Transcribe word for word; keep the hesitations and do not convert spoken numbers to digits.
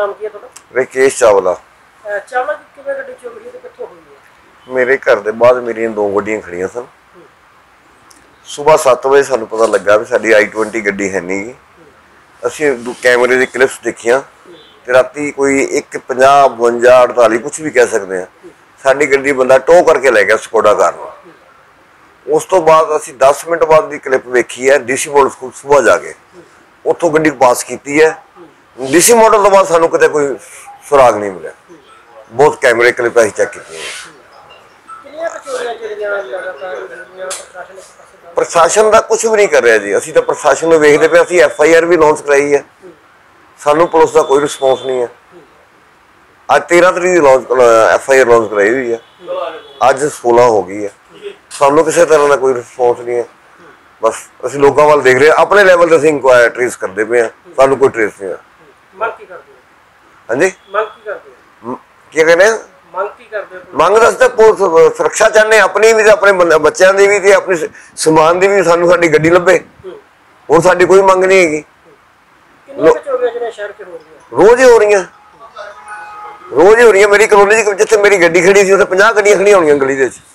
ਨਾਮ ਕੀ ਹੈ ਤੁਹਾਡਾ? ਰਕੇਸ਼ ਚਾਵਲਾ। ਚਾਵਲਾ ਜੀ, ਕਿਵੇਂ ਗੱਡੀ ਚੋਰੀ ਤੇ ਕਿੱਥੋਂ ਹੋਈ ਹੈ? ਮੇਰੇ ਘਰ ਦੇ ਬਾਹਰ ਮੇਰੀਆਂ ਦੋ ਗੱਡੀਆਂ ਖੜੀਆਂ ਸਨ। ਸੁਬਾਹ ਸੱਤ ਵਜੇ ਸਾਨੂੰ ਪਤਾ ਲੱਗਾ ਵੀ ਸਾਡੀ ਆਈ ਟਵੰਟੀ ਗੱਡੀ ਹੈ ਨਹੀਂ ਗੀ। ਅਸੀਂ ਕੈਮਰੇ ਦੀ ਕਲਿੱਪਸ ਦੇਖੀਆਂ ਤੇ ਰਾਤੀ ਕੋਈ ਇੱਕ ਪੰਜਾਹ ਬਵੰਜਾ ਅੜਤਾਲੀ ਕੁਛ ਵੀ ਕਹਿ ਸਕਦੇ ਹਾਂ, ਸਾਡੀ ਗੱਡੀ ਬੰਦਾ ਟੋ ਕਰਕੇ ਲੈ ਗਿਆ ਸਕੋਡਾ ਕਾਰ ਨੂੰ। ਉਸ ਤੋਂ ਬਾਅਦ ਅਸੀਂ ਦਸ ਮਿੰਟ ਬਾਅਦ ਦੀ ਕਲਿੱਪ ਵੇਖੀ ਹੈ ਡੀਸੀ ਮੋਡਲ ਸਕੂਲ ਸੁਬਾਹ ਜਾ ਕੇ, ਉੱਥੋਂ ਗੱਡੀ ਪਾਸ ਕੀਤੀ ਹੈ। ਡੀਸੀ ਮੋਡਲ ਤੋਂ ਬਾਅਦ ਸਾਨੂੰ ਕਿਤੇ ਕੋਈ ਸੁਰਾਗ ਨਹੀਂ ਮਿਲਿਆ। ਬਹੁਤ ਕੈਮਰੇ ਕਲਿੱਪ ਅਸੀਂ ਚੈੱਕ ਕੀਤੀਆਂ। ਪ੍ਰਸ਼ਾਸਨ ਦਾ ਕੁਝ ਵੀ ਨਹੀਂ ਕਰ ਰਿਹਾ ਜੀ। ਅਸੀਂ ਤਾਂ ਪ੍ਰਸ਼ਾਸਨ ਨੂੰ ਵੇਖਦੇ ਪਏ। ਅਸੀਂ ਐਫ ਆਈ ਆਰ ਵੀ ਲਾਂਚ ਕਰਾਈ ਹੈ, ਸਾਨੂੰ ਪੁਲਿਸ ਦਾ ਕੋਈ ਰਿਸਪੌਂਸ ਨਹੀਂ ਹੈ। ਅੱਜ ਤੇਰਾਂ ਤਰੀਕ ਦੀ launch F I R launch ਕਰਾਈ ਹੋਈ ਹੈ, ਅੱਜ ਸੋਲਾਂ ਹੋ ਗਈ ਹੈ। ਸਾਨੂੰ ਕਿਸੇ ਤਰ੍ਹਾਂ ਦਾ ਕੋਈ ਰਿਸਪੌਂਸ ਨਹੀਂ ਹੈ। ਬਸ ਅਸੀਂ ਲੋਕਾਂ ਵੱਲ ਦੇਖ ਰਹੇ ਹਾਂ, ਆਪਣੇ ਲੈਵਲ ਤੇ ਅਸੀਂ ਇਨਕੁਆਇਰੀ ਟ੍ਰੇਸ ਕਰਦੇ ਪਏ ਹਾਂ, ਸਾਨੂੰ ਕੋਈ ਟ੍ਰੇਸ ਨਹੀਂ ਹੈ। ਮੰਗ ਕੀ ਕਰਦੇ ਹੋ? ਹਾਂਜੀ, ਮੰਗ ਕੀ ਕਰਦੇ ਹੋ? ਕੀ ਕਹਿੰਦੇ ਆ? ਮੰਗ ਕੀ ਕਰਦੇ ਹੋ? ਮੰਗ ਰਸਤੇ ਪੁਲਿਸ ਸੁਰੱਖਿਆ ਚਾਹੁੰਦੇ, ਆਪਣੀ ਵੀ ਤੇ ਆਪਣੇ ਬੱਚਿਆਂ ਦੀ ਵੀ ਤੇ ਆਪਣੇ ਸਮਾਨ ਦੀ ਵੀ। ਸਾਨੂੰ ਸਾਡੀ ਗੱਡੀ ਲੱਭੇ, ਹੋਰ ਸਾਡੀ ਕੋਈ ਮੰਗ ਨਹੀਂ ਹੈਗੀ। ਰੋਜ਼ ਹੀ ਹੋ ਰਹੀਆਂ, ਰੋਜ਼ ਹੀ ਹੋ ਰਹੀਆਂ। ਮੇਰੀ ਕਲੋਨੀ ਚ ਜਿੱਥੇ ਮੇਰੀ ਗੱਡੀ ਖੜੀ ਸੀ ਉੱਥੇ ਪੰਜਾਹ ਗੱਡੀਆਂ ਖੜੀਆਂ ਹੋਣੀਆਂ ਗਲੀ ਦੇ ਵਿੱਚ।